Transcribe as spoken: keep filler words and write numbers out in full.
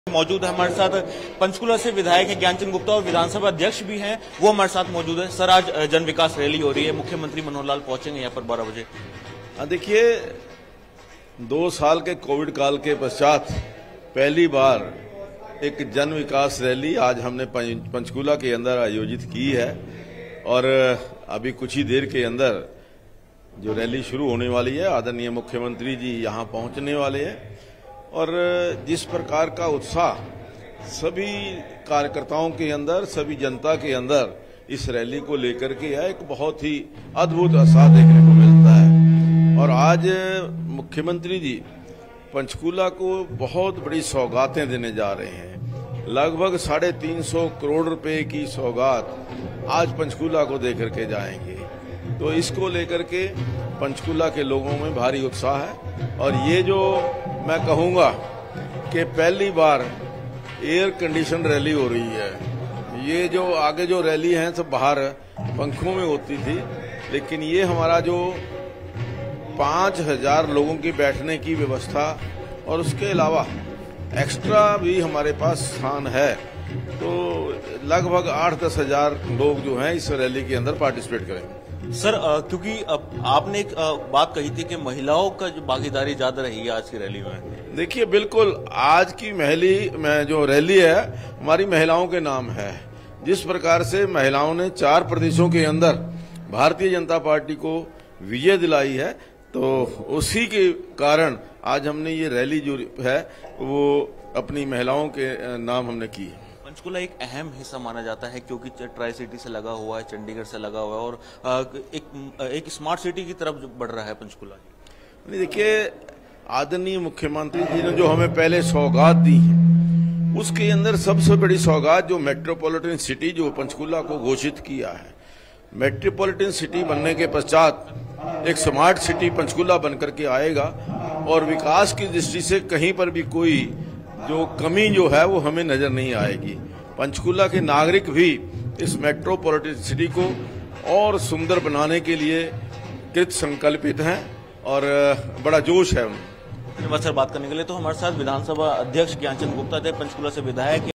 मौजूद है हमारे साथ पंचकुला से विधायक है ज्ञानचंद गुप्ता और विधानसभा अध्यक्ष भी हैं, वो हमारे साथ मौजूद है। सर, आज जन विकास रैली हो रही है, मुख्यमंत्री मनोहर लाल पहुंचेंगे यहाँ पर बारह बजे। देखिए, दो साल के कोविड काल के पश्चात पहली बार एक जन विकास रैली आज हमने पंचकुला के अंदर आयोजित की है और अभी कुछ ही देर के अंदर जो रैली शुरू होने वाली है, आदरणीय मुख्यमंत्री जी यहाँ पहुंचने वाले हैं और जिस प्रकार का उत्साह सभी कार्यकर्ताओं के अंदर, सभी जनता के अंदर इस रैली को लेकर के है, एक बहुत ही अद्भुत उत्साह देखने को मिलता है। और आज मुख्यमंत्री जी पंचकुला को बहुत बड़ी सौगातें देने जा रहे हैं। लगभग साढ़े तीन सौ करोड़ रुपए की सौगात आज पंचकुला को दे करके जाएंगे। तो इसको लेकर के पंचकुला के लोगों में भारी उत्साह है और ये जो मैं कहूंगा कि पहली बार एयर कंडीशन रैली हो रही है। ये जो आगे जो रैली है सब बाहर पंखों में होती थी, लेकिन ये हमारा जो पांच हजार लोगों की बैठने की व्यवस्था और उसके अलावा एक्स्ट्रा भी हमारे पास स्थान है, तो लगभग आठ दस हजार लोग जो हैं इस रैली के अंदर पार्टिसिपेट करेंगे। सर, क्योंकि अब आपने एक बात कही थी कि महिलाओं का जो भागीदारी ज्यादा रही है आज की रैली में। देखिए, बिल्कुल आज की महली में जो रैली है हमारी महिलाओं के नाम है। जिस प्रकार से महिलाओं ने चार प्रदेशों के अंदर भारतीय जनता पार्टी को विजय दिलाई है, तो उसी के कारण आज हमने ये रैली जो है वो अपनी महिलाओं के नाम हमने की है। पंचकुला एक अहम हिस्सा माना जाता है क्योंकि ट्राई सिटी से लगा हुआ है, चंडीगढ़ से लगा हुआ है और एक एक स्मार्ट सिटी की तरफ बढ़ रहा है पंचकुला। देखिए, आदरणीय मुख्यमंत्री जी ने जो हमें पहले सौगात दी है, उसके अंदर सबसे बड़ी सौगात जो मेट्रोपॉलिटन सिटी जो पंचकुला को घोषित किया है। मेट्रोपॉलिटन सिटी बनने के पश्चात एक स्मार्ट सिटी पंचकुला बनकर के आएगा और विकास की दृष्टि से कहीं पर भी कोई जो कमी जो है वो हमें नजर नहीं आएगी। पंचकुला के नागरिक भी इस मेट्रोपॉलिटन सिटी को और सुंदर बनाने के लिए कृत संकल्पित हैं और बड़ा जोश है उनमें। धन्यवाद सर बात करने के लिए। तो हमारे साथ विधानसभा अध्यक्ष ज्ञानचंद गुप्ता थे, पंचकुला से विधायक